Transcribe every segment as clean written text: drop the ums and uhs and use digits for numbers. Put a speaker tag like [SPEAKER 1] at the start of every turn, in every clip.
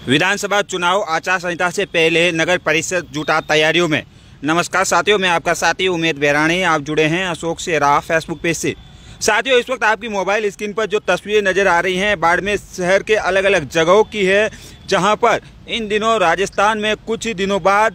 [SPEAKER 1] विधानसभा चुनाव आचार संहिता से पहले नगर परिषद जुटा तैयारियों में। नमस्कार साथियों, मैं आपका साथी उमेद बेरानी। आप जुड़े हैं अशोक से राह फेसबुक पेज से। साथियों, इस वक्त आपकी मोबाइल स्क्रीन पर जो तस्वीरें नज़र आ रही हैं बाड़मेर शहर के अलग अलग जगहों की है, जहां पर इन दिनों राजस्थान में कुछ ही दिनों बाद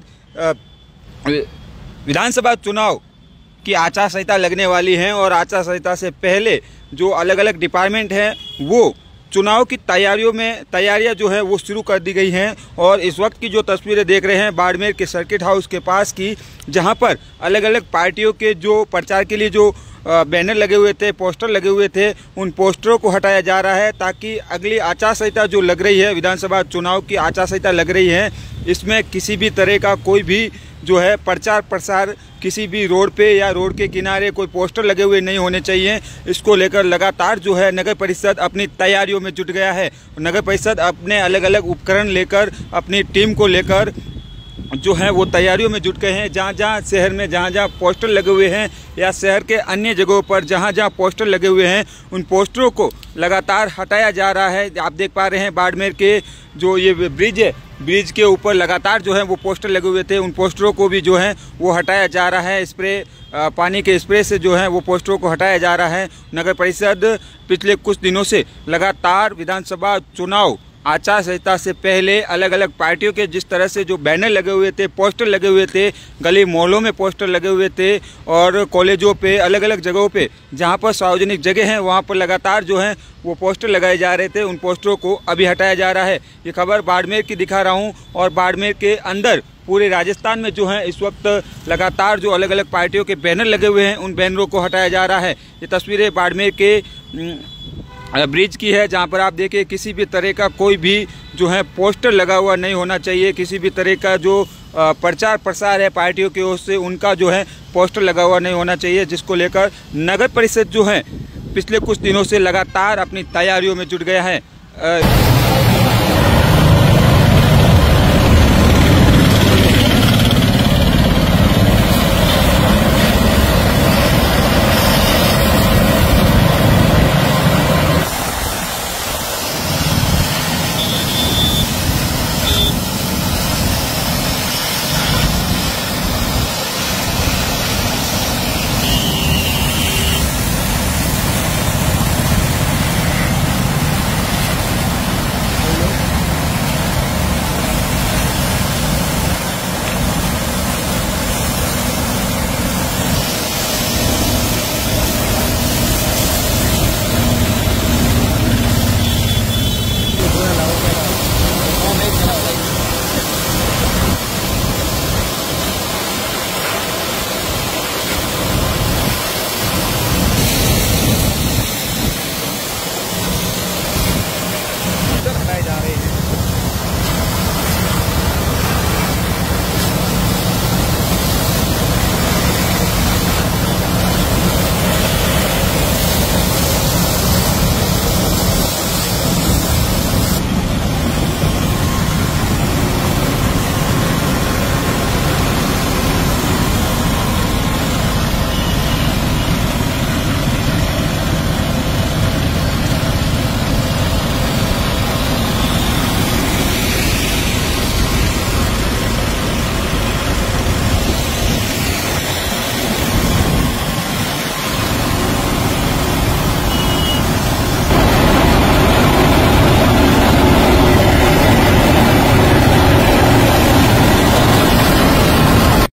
[SPEAKER 1] विधानसभा चुनाव की आचार संहिता लगने वाली है और आचार संहिता से पहले जो अलग अलग डिपार्टमेंट हैं वो चुनाव की तैयारियां जो है वो शुरू कर दी गई हैं। और इस वक्त की जो तस्वीरें देख रहे हैं बाड़मेर के सर्किट हाउस के पास की, जहां पर अलग अलग पार्टियों के जो प्रचार के लिए जो बैनर लगे हुए थे, पोस्टर लगे हुए थे, उन पोस्टरों को हटाया जा रहा है ताकि अगली आचार संहिता जो लग रही है, विधानसभा चुनाव की आचार संहिता लग रही है, इसमें किसी भी तरह का कोई भी जो है प्रचार प्रसार किसी भी रोड पे या रोड के किनारे कोई पोस्टर लगे हुए नहीं होने चाहिए। इसको लेकर लगातार जो है नगर परिषद अपनी तैयारियों में जुट गया है। नगर परिषद अपने अलग अलग उपकरण लेकर, अपनी टीम को लेकर जो है वो तैयारियों में जुट गए हैं। जहाँ जहाँ शहर में जहाँ जहाँ पोस्टर लगे हुए हैं या शहर के अन्य जगहों पर जहाँ जहाँ पोस्टर लगे हुए हैं, उन पोस्टरों को लगातार हटाया जा रहा है। आप देख पा रहे हैं बाड़मेर के जो ये ब्रिज है, ब्रिज के ऊपर लगातार जो है वो पोस्टर लगे हुए थे, उन पोस्टरों को भी जो है वो हटाया जा रहा है। स्प्रे पानी के स्प्रे से जो है वो पोस्टरों को हटाया जा रहा है। नगर परिषद पिछले कुछ दिनों से लगातार विधानसभा चुनाव आचार संहिता से पहले अलग अलग पार्टियों के जिस तरह से जो बैनर लगे हुए थे, पोस्टर लगे हुए थे, गली मोहल्लों में पोस्टर लगे हुए थे और कॉलेजों पे, अलग अलग जगहों पे जहां पर सार्वजनिक जगह हैं वहां पर लगातार जो है वो पोस्टर लगाए जा रहे थे, उन पोस्टरों को अभी हटाया जा रहा है। ये खबर बाड़मेर की दिखा रहा हूँ। और बाड़मेर के अंदर पूरे राजस्थान में जो है इस वक्त लगातार जो अलग अलग पार्टियों के बैनर लगे हुए हैं, उन बैनरों को हटाया जा रहा है। ये तस्वीरें बाड़मेर के ब्रिज की है, जहां पर आप देखिए किसी भी तरह का कोई भी जो है पोस्टर लगा हुआ नहीं होना चाहिए। किसी भी तरह का जो प्रचार प्रसार है पार्टियों की ओर से, उनका जो है पोस्टर लगा हुआ नहीं होना चाहिए, जिसको लेकर नगर परिषद जो है पिछले कुछ दिनों से लगातार अपनी तैयारियों में जुट गया है।